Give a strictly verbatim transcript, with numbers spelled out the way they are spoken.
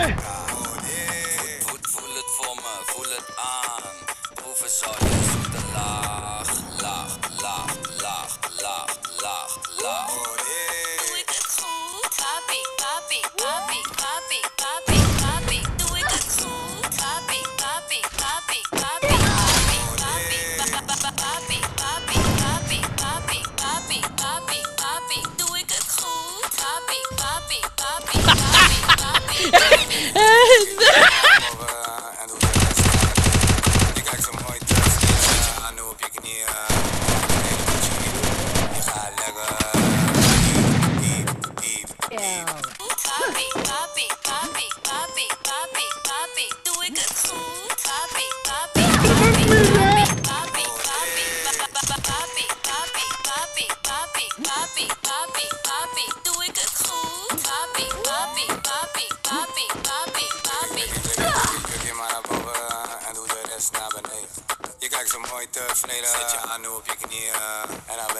Voel het voor me, voel het aan. Proeven zal je zoete laag, laag, laag, laag, laag, laag, laag. Doe ik het goed? Papi, papi, papi, papi, papi, papi. Doe ik het goed? Papi, papi, papi, papi, papi, papi, papi, papi, papi, papi, papi, papi, papi. Doe ik het goed? Papi, papi, papi, papi, papi. Je kijkt zo mooi tevreden, zet je aan nu op je knieën en dan